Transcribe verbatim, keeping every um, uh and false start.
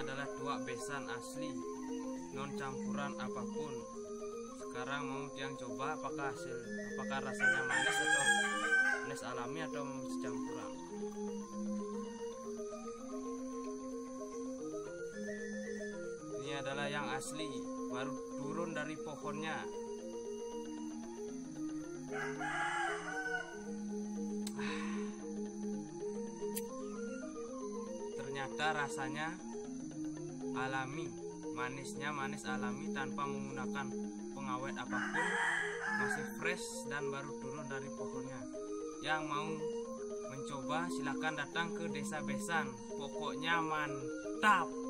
adalah dua besan asli, non campuran apapun. Sekarang mau Tiang coba apakah hasil, apakah rasanya manis atau manis alami atau manis campuran. Ini adalah yang asli, baru turun dari pohonnya. Ternyata rasanya alami, manisnya manis alami tanpa menggunakan pengawet apapun, masih fresh dan baru turun dari pohonnya. Yang mau mencoba silakan datang ke Desa Besan, pokoknya mantap.